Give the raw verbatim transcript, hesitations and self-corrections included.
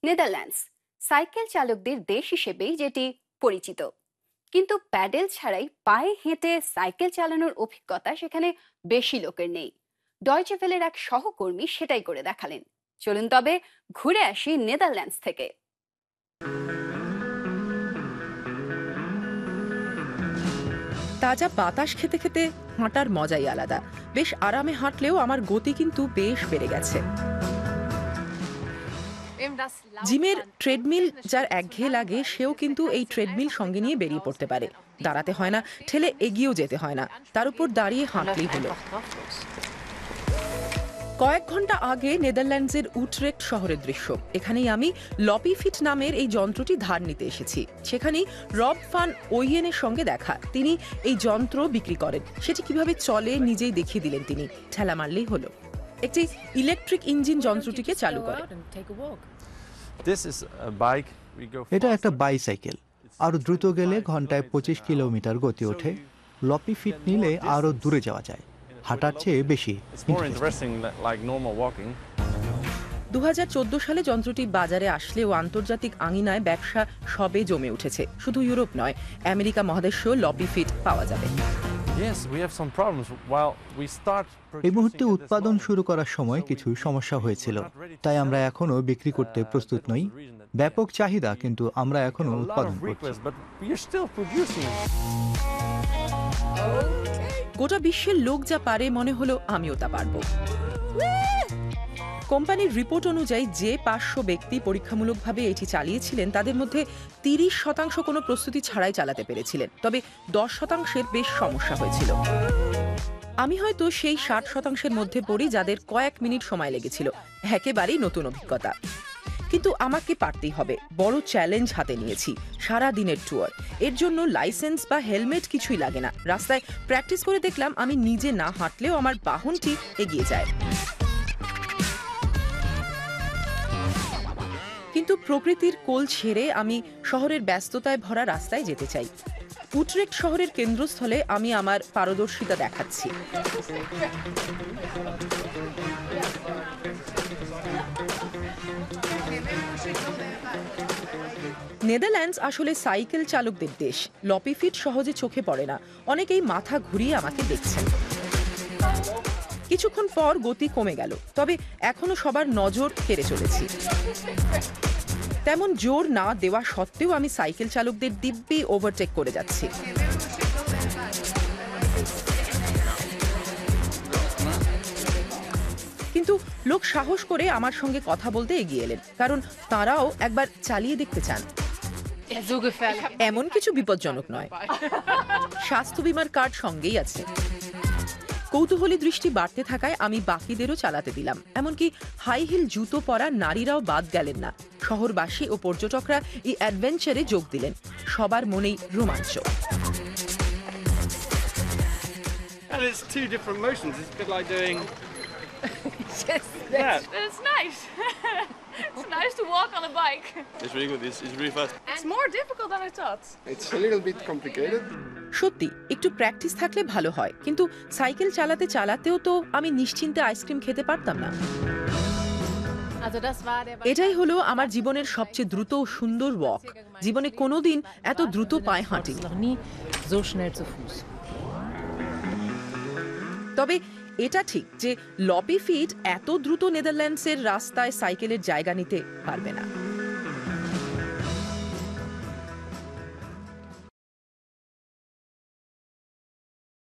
Netherlands cycle চালকদের দেশ হিসেবেই যেটি পরিচিত, কিন্তু প্যাডেল ছাড়াই পায়ে হেঁটে সাইকেল চালানোর অভিজ্ঞতা সেখানে বেশি লোকের নেই। ডয়চে ভেলের এক সহকর্মী সেটাই করে দেখালেন। চলুন তবে ঘুরে আসি নেদারল্যান্ডস থেকে। তাজা বাতাস খেতে খেতে হাঁটার মজাই আলাদা। বেশ আরামে হাঁটলেও আমার গতি কিন্তু বেশ বেড়ে গেছে। জিমের ট্রেডমিল যার একঘেয়ে লাগে সেও কিন্তু এই ট্রেডমিল সঙ্গে নিয়ে বেরিয়ে পড়তে পারে। দাঁড়াতে হয় না, ঠেলে এগিয়েও যেতে হয় না, তার উপর দাঁড়িয়ে হাঁটলেই হলো। কয়েক ঘন্টা আগে নেদারল্যান্ডসের উটরেক্ট শহরের দৃশ্য। এখানেই আমি লপিফিট নামের এই যন্ত্রটি ধার নিতে এসেছি। সেখানেই রব ফান ওইয়েনের সঙ্গে দেখা। তিনি এই যন্ত্র বিক্রি করেন। সেটি কিভাবে চলে নিজেই দেখিয়ে দিলেন তিনি। ঠেলা মারলেই হলো। একটি ইলেকট্রিক ইঞ্জিন যন্ত্রটিকে চালু করে। এটা একটা বাইসাইকেল। আরো দ্রুত গেলে ঘন্টায় পঁচিশ কিলোমিটার গতি ওঠে। লপিফিট নিলে আরো দূরে যাওয়া যায়, হাঁটার চেয়ে বেশি। দু হাজার চোদ্দ সালে যন্ত্রটি বাজারে আসলেও আন্তর্জাতিক আঙিনায় ব্যবসা সবে জমে উঠেছে। শুধু ইউরোপ নয়, আমেরিকা মহাদেশেও লপিফিট পাওয়া যাবে। এই মুহূর্তে উৎপাদন শুরু করার সময় কিছু সমস্যা হয়েছিল, তাই আমরা এখনো বিক্রি করতে প্রস্তুত নই। ব্যাপক চাহিদা, কিন্তু আমরা এখনো উৎপাদন করছি। গোটা বিশ্বের লোক যা পারে মনে হলো আমিও তা পারবো। কোম্পানির রিপোর্ট অনুযায়ী যে পাঁচশো ব্যক্তি পরীক্ষামূলকভাবে এটি চালিয়েছিলেন তাদের মধ্যে তিরিশ শতাংশ কোনো প্রস্তুতি ছাড়াই চালাতে পেরেছিলেন, তবে দশ শতাংশের বেশ সমস্যা হয়েছিল। আমি হয়তো সেই ষাট শতাংশের মধ্যে পড়ি যাদের কয়েক মিনিট সময় লেগেছিল। একেবারেই নতুন অভিজ্ঞতা, কিন্তু আমাকে পারতেই হবে। বড় চ্যালেঞ্জ হাতে নিয়েছি, সারা দিনের ট্যুর। এর জন্য লাইসেন্স বা হেলমেট কিছুই লাগে না। রাস্তায় প্র্যাকটিস করে দেখলাম আমি নিজে না হাঁটলেও আমার বাহনটি এগিয়ে যায়। কিন্তু প্রকৃতির কোল ছেড়ে আমি শহরের ব্যস্ততায় ভরা রাস্তায় যেতে চাই। উটরেক্ট শহরের কেন্দ্রস্থলে আমি আমার পারদর্শিতা দেখাচ্ছি। নেদারল্যান্ডস আসলে সাইকেল চালকদের দেশ। লপিফিট সহজে চোখে পড়ে না, অনেকেই মাথা ঘুরিয়ে আমাকে দেখছেন। কিছুক্ষণ পর গতি কমে গেল, তবে এখনো সবার নজর কেড়ে চলেছি। তেমন জোর না দেওয়া সত্ত্বেও আমি সাইকেল চালকদের দিব্যি ওভারটেক করে যাচ্ছি। কিন্তু লোক সাহস করে আমার সঙ্গে কথা বলতে এগিয়ে এলেন, কারণ তারাও একবার চালিয়ে দেখতে চান। এমন কিছু বিপজ্জনক নয়, স্বাস্থ্য বীমার কার্ড সঙ্গেই আছে। কৌতূহলী দৃষ্টি বাড়তে থাকায় আমি বাকিদেরও চালাতে দিলাম। এমনকি হাই হিল জুতো পরা নারীরাও বাদ গেলেন না। শহরবাসী ও পর্যটকরা এই অ্যাডভেঞ্চারে যোগ দিলেন। সবার মনেই রোমাঞ্চ। It's nice to walk on a bike. It's really good. It's, it's really fast. It's more difficult than I thought. It's a little bit complicated. সত্যি একটু প্র্যাকটিস থাকলে ভালো হয়, কিন্তু সাইকেল চালাতে চালাতেও তো আমি নিশ্চিন্তে আইসক্রিম খেতে পারতাম না। এটাই হলো আমার জীবনের সবচেয়ে দ্রুত ও সুন্দর ওয়াক। জীবনে কোনোদিন এত দ্রুত পায়ে হাঁটিনি। তবে এটা ঠিক যে লপিফিট এত দ্রুত নেদারল্যান্ডসের রাস্তায় সাইকেলের জায়গা নিতে পারবে না।